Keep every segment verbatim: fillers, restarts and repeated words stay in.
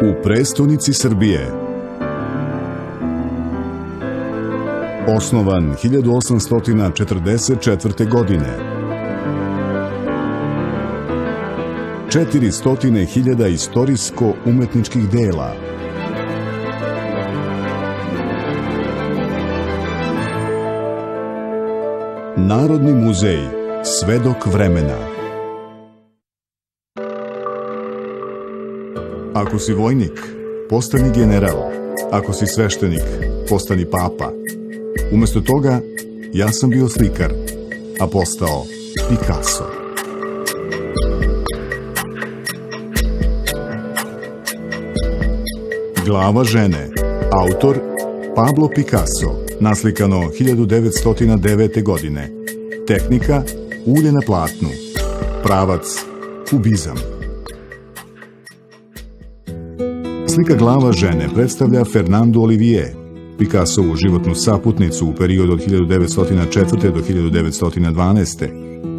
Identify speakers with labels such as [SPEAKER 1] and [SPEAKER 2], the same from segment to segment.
[SPEAKER 1] U prestonici Srbije. Osnovan hiljadu osamsto četrdeset četvrte. godine. četiristo hiljada istorijsko-umetničkih dela. Narodni muzej, svedok vremena. Ako si vojnik, postani general. Ako si sveštenik, postani papa. Umesto toga, ja sam bio slikar, a postao Picasso. Glava žene. Autor Pablo Picasso. Naslikano hiljadu devetsto devete. godine. Tehnika ulje na platnu. Pravac kubizam. Slika Glava žene predstavlja Fernandu Olivier, Picassovu životnu saputnicu u periodu od hiljadu devetsto četvrte. do hiljadu devetsto dvanaeste.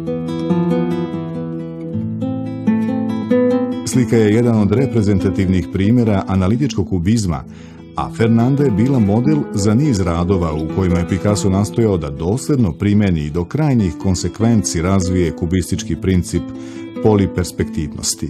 [SPEAKER 1] Slika je jedan od reprezentativnih primjera analitičkog kubizma, a Fernanda je bila model za niz radova u kojima je Picasso nastojao da dosledno primeni i do krajnjih konsekvenci razvije kubistički princip poliperspektivnosti.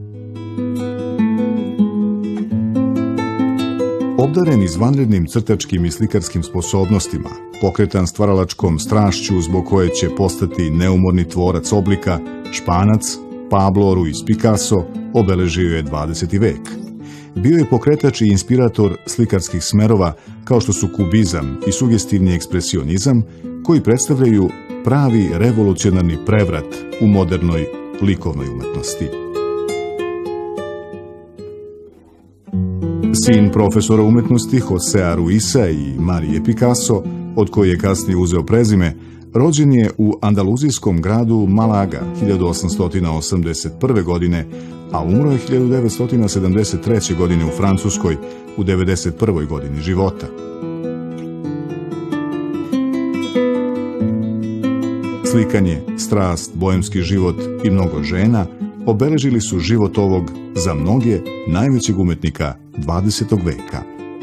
[SPEAKER 1] Obdaren izvanrednim crtačkim i slikarskim sposobnostima, pokretan stvaralačkom strašću zbog koje će postati neumorni tvorac oblika, Španac Pablo Ruiz Picasso obeležio je dvadeseti vek. Bio je pokretač i inspirator slikarskih smerova kao što su kubizam i sugestivni ekspresionizam, koji predstavljaju pravi revolucionarni prevrat u modernoj likovnoj umetnosti. Sin profesora umetnosti Josea Ruisa i Marije Picasso, od koje je kasnije uzeo prezime, rođen je u andaluzijskom gradu Malaga hiljadu osamsto osamdeset prve. godine, a umro je hiljadu devetsto sedamdeset treće. godine u Francuskoj u devedeset prvoj. godini života. Slikanje, strast, bojemski život i mnogo žena obeležili su život ovog, za mnoge, najvećeg umetnika dvadesetog veka.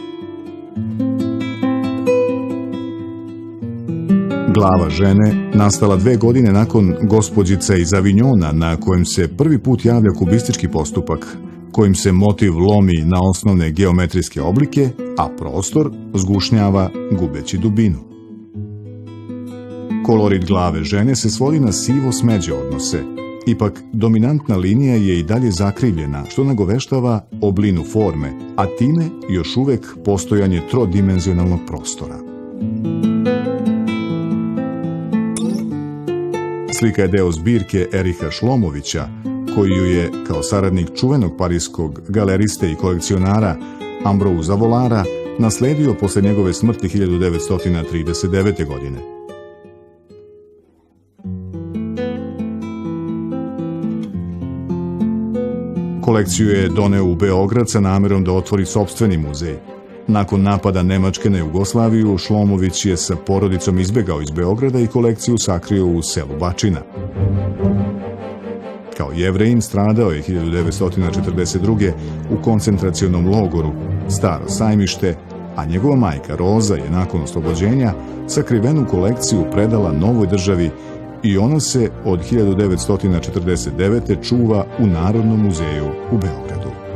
[SPEAKER 1] Glava žene, nastala dve godine nakon Gospođice iz Avignona, na kojem se prvi put javlja kubistički postupak, kojim se motiv lomi na osnovne geometrijske oblike, a prostor zgušnjava gubeći dubinu. Kolorit glave žene se svodi na sivo-smeđe odnose, ipak dominantna linija je i dalje zakrivljena, što nagoveštava oblinu forme, a time još uvek postojanje trodimenzionalnog prostora. Slika je deo zbirke Eriha Šlomovića, koji ju je, kao saradnik čuvenog parijskog galeriste i kolekcionara Ambrouza Volara, nasledio posle njegove smrti hiljadu devetsto trideset devete. godine. Kolekciju je doneo u Beograd sa namerom da otvori sopstveni muzej. Nakon napada Nemačke na Jugoslaviju, Šlomović je sa porodicom izbegao iz Beograda i kolekciju sakrio u selu Bačina. Kao Jevrejin stradao je hiljadu devetsto četrdeset druge. u koncentracionom logoru Staro Sajmište, a njegova majka Roza je nakon oslobođenja sakrivenu kolekciju predala novoj državi i ona se od hiljadu devetsto četrdeset devete. čuva u Narodnom muzeju u Beogradu.